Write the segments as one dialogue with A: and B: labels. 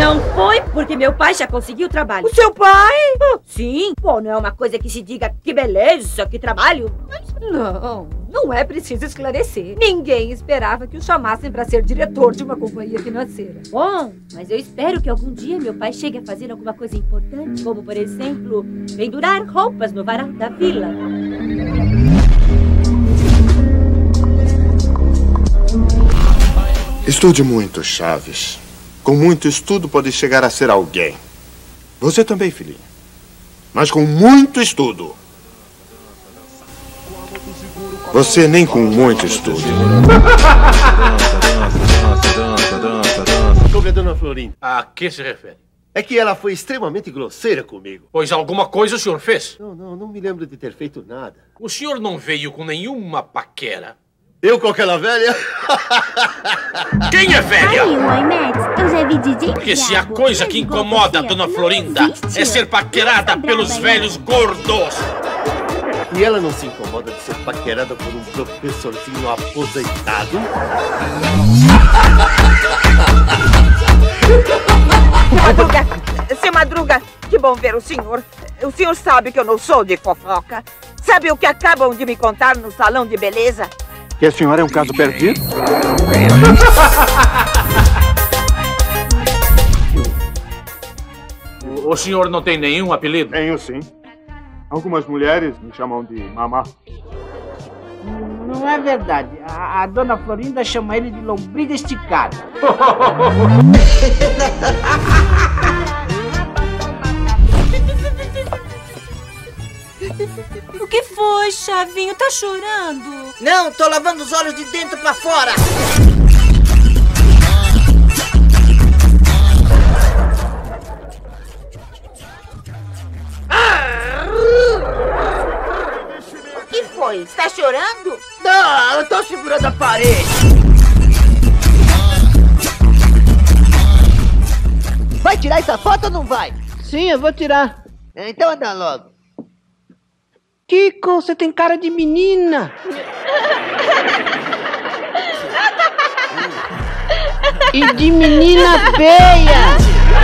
A: Não foi porque meu pai já conseguiu trabalho.
B: O seu pai?
A: Sim. Bom, não é uma coisa que se diga que beleza, que trabalho.
B: Não é preciso esclarecer. Ninguém esperava que o chamassem para ser diretor de uma companhia financeira.
A: Bom, mas eu espero que algum dia meu pai chegue a fazer alguma coisa importante, como, por exemplo, pendurar roupas no varal da vila.
C: Estude muito, Chaves. Com muito estudo pode chegar a ser alguém. Você também, filhinha. Mas com muito estudo. Você nem com muito estudo.
D: Sobre a dona Florinda.
E: A que se refere?
D: É que ela foi extremamente grosseira comigo.
E: Pois alguma coisa o senhor fez?
D: Não me lembro de ter feito nada.
E: O senhor não veio com nenhuma paquera?
D: Eu com aquela velha?
E: Quem é velha?
F: Oi, Max. Eu já vi DJ.
E: Porque se a coisa que incomoda a dona Florinda é ser paquerada pelos velhos gordos.
D: E ela não se incomoda de ser paquerada por um professorzinho aposentado?
B: Seu Madruga, que bom ver o senhor. O senhor sabe que eu não sou de fofoca. Sabe o que acabam de me contar no salão de beleza?
G: Que a senhora é um caso perdido?
E: O senhor não tem nenhum apelido?
G: Tenho sim. Algumas mulheres me chamam de mamá.
H: Não é verdade. A dona Florinda chama ele de lombriga esticada.
A: O que foi, Chavinho? Tá chorando?
H: Não, tô lavando os olhos de dentro pra fora.
B: O que foi? Está chorando?
H: Não, eu tô segurando a parede.
I: Vai tirar essa foto ou não vai?
H: Sim, eu vou tirar.
I: Então anda logo.
H: Kiko, você tem cara de menina. E de menina feia.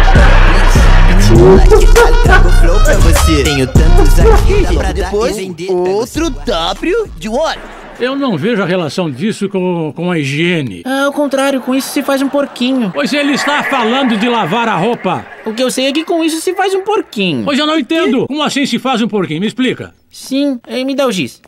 I: Flow pra você. Tenho tantos aqui pra depois outro W de what?
J: Eu não vejo a relação disso com a higiene.
K: Ao contrário, com isso se faz um porquinho.
J: Pois ele está falando de lavar a roupa.
K: O que eu sei é que com isso se faz um porquinho.
J: Pois eu não entendo. Como assim se faz um porquinho? Me explica.
K: Sim, me dá o giz.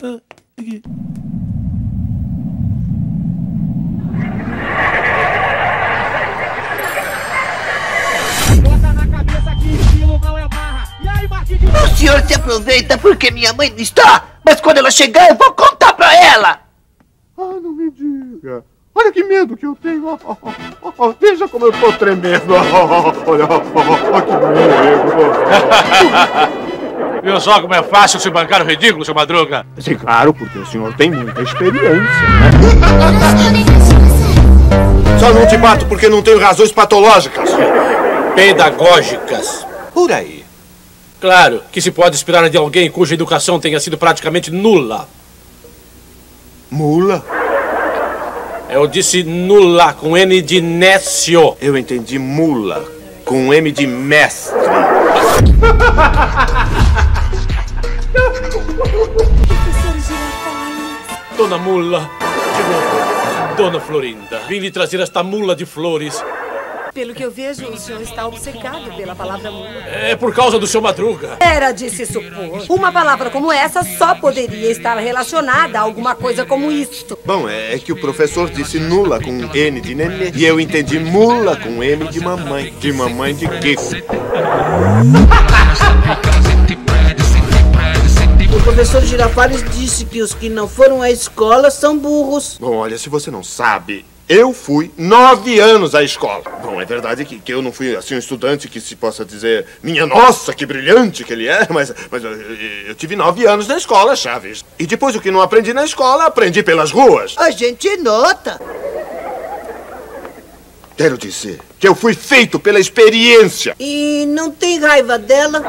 I: O senhor se aproveita porque minha mãe não está, mas quando ela chegar eu vou contar pra ela.
G: Ah, não me diga. Olha que medo que eu tenho. Veja como eu tô tremendo. Olha, que medo.
E: Viu só como é fácil se bancar o ridículo, seu Madruga?
G: Sim, claro, porque o senhor tem muita experiência, né?
C: Só não te bato porque não tenho razões patológicas.
E: Pedagógicas.
C: Por aí.
E: Claro que se pode esperar de alguém cuja educação tenha sido praticamente nula.
C: Mula?
E: Eu disse nula, com N de nécio.
C: Eu entendi mula, com M de mestre.
E: Dona Mula, de novo, Dona Florinda, vim lhe trazer esta mula de flores.
B: Pelo que eu vejo, o senhor está obcecado pela palavra mula.
E: É por causa do seu Madruga.
B: Era de se supor. Uma palavra como essa só poderia estar relacionada a alguma coisa como isto.
C: Bom, é que o professor disse nula com N de nenê e eu entendi mula com M de mamãe. De mamãe de Kiko.
H: O professor Girafales disse que os que não foram à escola são burros.
C: Bom, olha, se você não sabe, eu fui 9 anos à escola. Bom, é verdade que eu não fui, assim, um estudante que se possa dizer minha nossa, que brilhante que ele é, mas eu tive 9 anos na escola, Chaves. E depois o que não aprendi na escola, aprendi pelas ruas.
I: A gente nota.
C: Quero dizer que eu fui feito pela experiência.
H: E não tem raiva dela?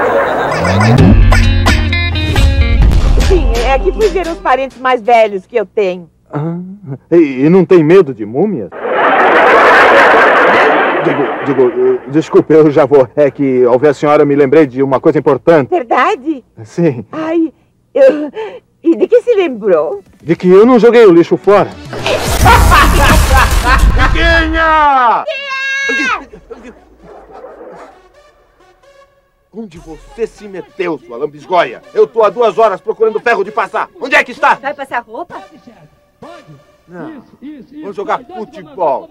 B: Sim, é que fui ver os parentes mais velhos que eu tenho.
G: E não tem medo de múmias? Desculpe, eu já vou. É que ao ver a senhora me lembrei de uma coisa importante.
B: Verdade?
G: Sim.
B: Ai, E de que se lembrou?
G: De que eu não joguei o lixo fora. Chiquinha! Onde você se meteu, sua lambisgoia? Eu tô há 2 horas procurando ferro de passar. Onde é que está?
A: Vai passar roupa?
G: Não. Vou jogar futebol.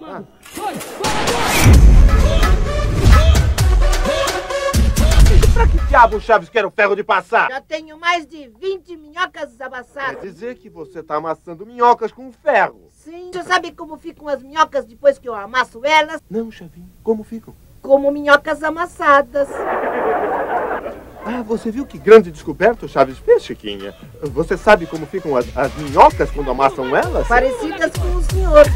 G: Pra que diabo o Chaves quer o ferro de passar?
H: Já tenho mais de 20 minhocas amassadas.
G: Quer dizer que você tá amassando minhocas com ferro?
H: Sim. Você sabe como ficam as minhocas depois que eu amasso elas?
G: Não, Chavinho. Como ficam?
H: Como minhocas amassadas.
G: Ah, você viu que grande descoberta o Chaves fez, Chiquinha? Você sabe como ficam as minhocas quando amassam elas?
H: Parecidas com o senhor.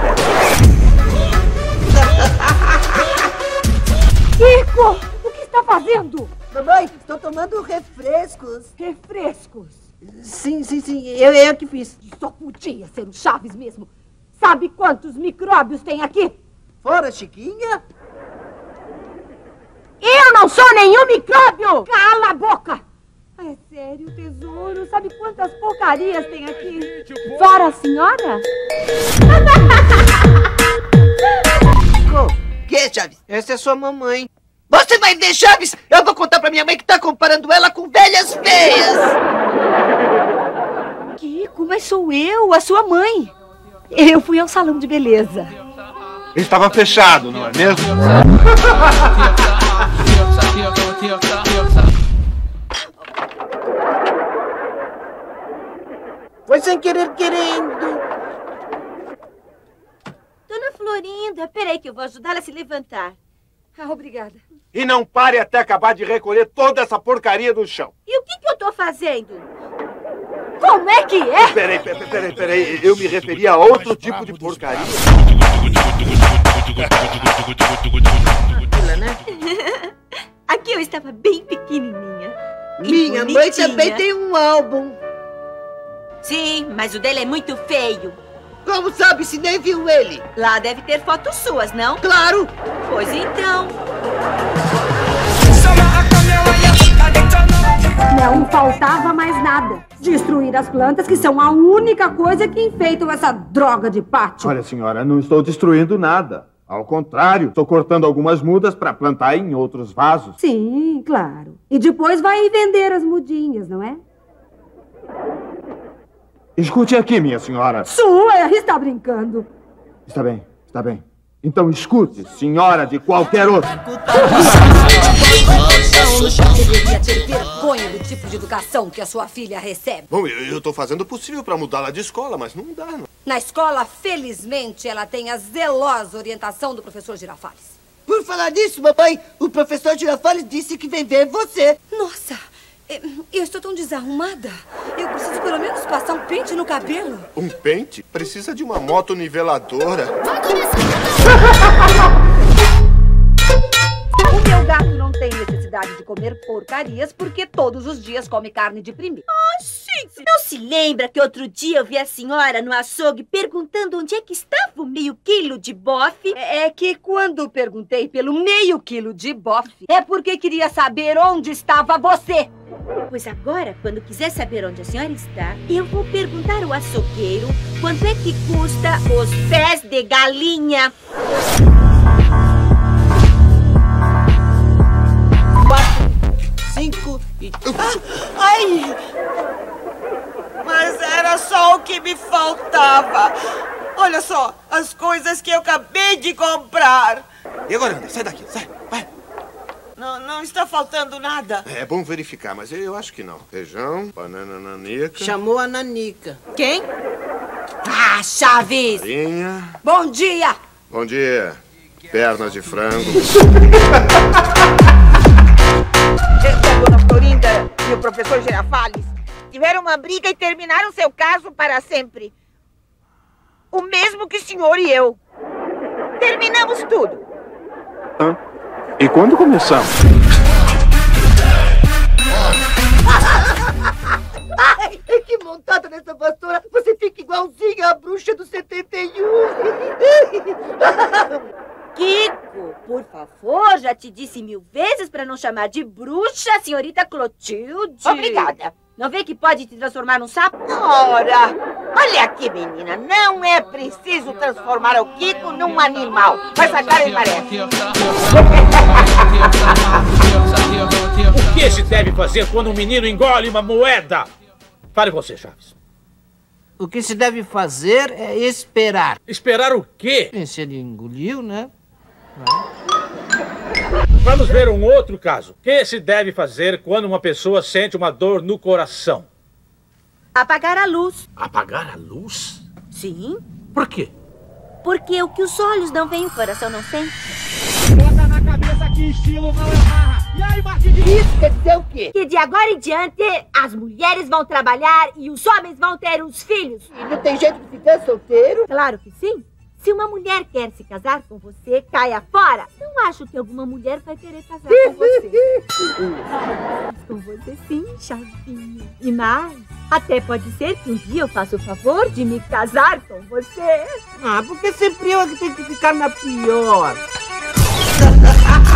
A: Kiko, o que está fazendo?
H: Mamãe, estou tomando refrescos.
A: Refrescos?
H: Sim. Eu que fiz.
A: Só podia ser o Chaves mesmo. Sabe quantos micróbios tem aqui?
H: Fora, Chiquinha.
A: Eu não sou nenhum micróbio! Cala a boca! É sério, tesouro? Sabe quantas porcarias tem aqui? Fora a senhora?
I: Que, Chaves?
H: Essa é sua mamãe.
I: Você vai ver, Chaves? Eu vou contar pra minha mãe que tá comparando ela com velhas feias.
A: Kiko, mas sou eu, a sua mãe. Eu fui ao salão de beleza.
G: Estava fechado, não é mesmo?
H: Foi sem querer querendo.
A: Dona Florinda, peraí que eu vou ajudá-la a se levantar. Ah, obrigada.
G: E não pare até acabar de recolher toda essa porcaria do chão.
A: E o que eu tô fazendo? Como é que é?
G: Peraí. Eu me referi a outro tipo de porcaria.
A: Aqui eu estava bem pequenininha.
I: Minha mãe também tem um álbum.
A: Sim, mas o dele é muito feio.
I: Como sabe se nem viu ele?
A: Lá deve ter fotos suas, não?
I: Claro.
A: Pois então.
L: Não faltava mais nada. Destruir as plantas, que são a única coisa que enfeitam essa droga de pátio.
G: Olha, senhora, não estou destruindo nada. Ao contrário, estou cortando algumas mudas para plantar em outros vasos.
L: Sim, claro. E depois vai vender as mudinhas, não é?
G: Escute aqui, minha senhora.
L: Sua, está brincando.
G: Está bem. Então escute, senhora de qualquer outro.
L: Você deveria ter vergonha do tipo de educação que a sua filha recebe.
C: Bom, eu estou fazendo o possível para mudá-la de escola, mas não dá, não.
L: Na escola, felizmente, ela tem a zelosa orientação do professor Girafales.
I: Por falar nisso, mamãe, o professor Girafales disse que vem ver você.
L: Nossa, eu estou tão desarrumada. Eu preciso pelo menos passar um pente no cabelo.
C: Um pente? Precisa de uma moto niveladora.
A: O meu gato não tem necessidade de comer porcarias porque todos os dias come carne de primeira. Oh, gente, não se lembra que outro dia eu vi a senhora no açougue perguntando onde é que estava o meio quilo de bofe?
L: É que quando perguntei pelo meio quilo de bofe, é porque queria saber onde estava você.
A: Pois agora, quando quiser saber onde a senhora está, eu vou perguntar ao açougueiro quanto é que custa os pés de galinha.
I: 4, 5 e... Ai!
B: Mas era só o que me faltava. Olha só, as coisas que eu acabei de comprar.
C: E agora, anda, sai daqui, sai, vai.
B: Não está faltando nada.
C: É bom verificar, mas eu acho que não. Feijão, banana nanica.
H: Chamou a Nanica.
L: Quem? Ah, Chaves!
C: Farinha.
L: Bom dia!
C: Bom dia. Pernas de frango.
B: A dona Florinda e o professor Girafales tiveram uma briga e terminaram seu caso para sempre. O mesmo que o senhor e eu. Terminamos tudo.
G: Hã? E quando começamos?
I: Ai, que montada nessa vassoura. Você fica igualzinha a bruxa do 71.
A: Kiko, por favor, já te disse 1000 vezes para não chamar de bruxa, senhorita Clotilde.
B: Obrigada.
A: Não vê que pode te transformar num sapo?
B: Ora, olha aqui, menina. Não é preciso transformar o Kiko num animal. Mas a cara parece.
E: O que se deve fazer quando um menino engole uma moeda? Fale você, Chaves.
H: O que se deve fazer é esperar.
E: Esperar o quê?
H: Se ele engoliu, né?
E: Vamos ver um outro caso. O que se deve fazer quando uma pessoa sente uma dor no coração?
A: Apagar a luz.
E: Apagar a luz?
A: Sim.
E: Por quê?
A: Porque o que os olhos não veem, o coração não sente.
M: Bota na cabeça que estilo não é marra. E aí, Marquinhos?
B: Isso quer dizer o quê?
A: Que de agora em diante, as mulheres vão trabalhar e os homens vão ter os filhos.
B: E não tem jeito de ficar solteiro?
A: Claro que sim. Se uma mulher quer se casar com você, caia fora. Não acho que alguma mulher vai querer casar com você. Com você sim, Chavinha. E mais, até pode ser que um dia eu faça o favor de me casar com você.
H: Ah, porque sempre eu é que tenho que ficar na pior.